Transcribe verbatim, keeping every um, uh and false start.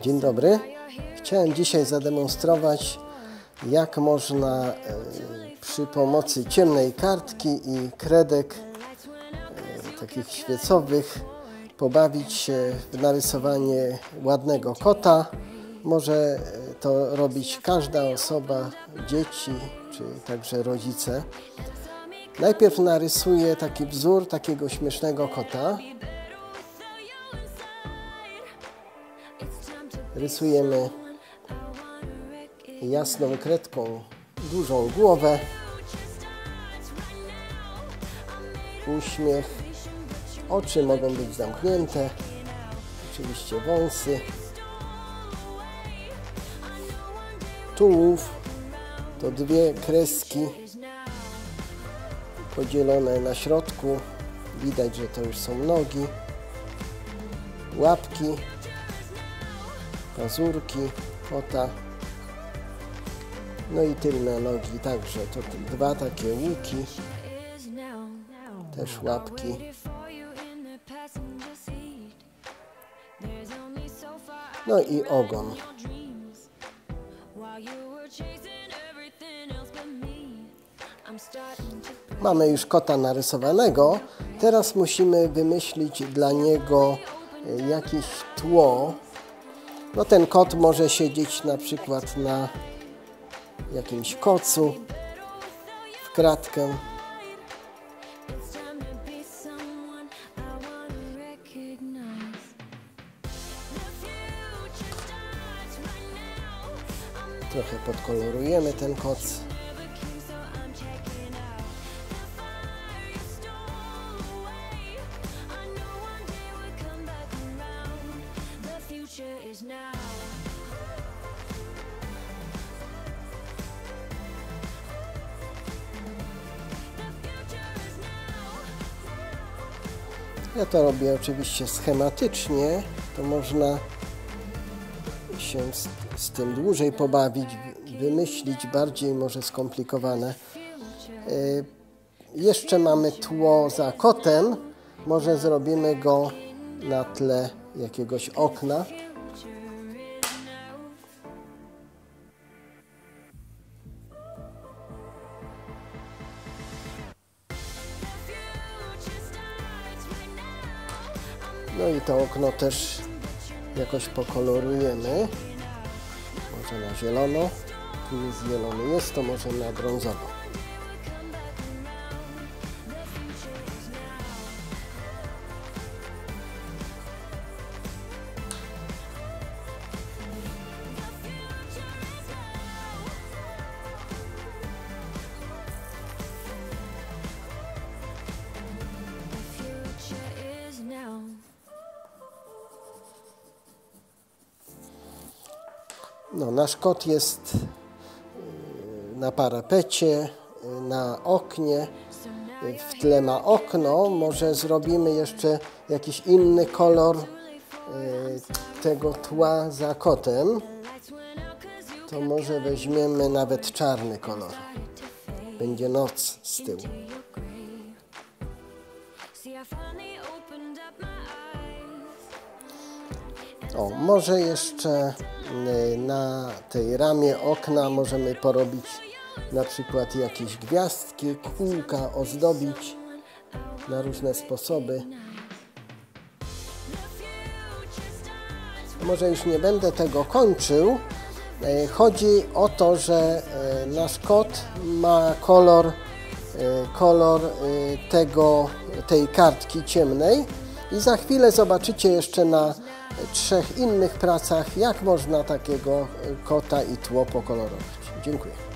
Dzień dobry. Chciałem dzisiaj zademonstrować, jak można e, przy pomocy ciemnej kartki i kredek e, takich świecowych pobawić się w narysowanie ładnego kota. Może to robić każda osoba, dzieci czy także rodzice. Najpierw narysuję taki wzór takiego śmiesznego kota. Rysujemy jasną kredką dużą głowę, uśmiech, oczy mogą być zamknięte, oczywiście wąsy, tułów to dwie kreski podzielone na środku, widać, że to już są nogi, łapki, pazurki kota, no i tylne nogi także, to dwa takie łuki, też łapki. No i ogon. Mamy już kota narysowanego, teraz musimy wymyślić dla niego jakieś tło. No ten kot może siedzieć na przykład na jakimś kocu w kratkę. Trochę podkolorujemy ten koc. Ja to robię oczywiście schematycznie, to można się z, z tym dłużej pobawić, wymyślić bardziej może skomplikowane. Yy, jeszcze mamy tło za kotem, może zrobimy go na tle jakiegoś okna. No i to okno też jakoś pokolorujemy, może na zielono, tu jest zielony, jest to może na brązowo. No, nasz kot jest na parapecie, na oknie, w tle ma okno. Może zrobimy jeszcze jakiś inny kolor tego tła za kotem. To może weźmiemy nawet czarny kolor. Będzie noc z tyłu. O, może jeszcze na tej ramie okna możemy porobić na przykład jakieś gwiazdki, kółka, ozdobić na różne sposoby. Może już nie będę tego kończył. Chodzi o to, że nasz kot ma kolor, kolor tego, tej kartki ciemnej i za chwilę zobaczycie jeszcze na trzech innych pracach, jak można takiego kota i tło pokolorować. Dziękuję.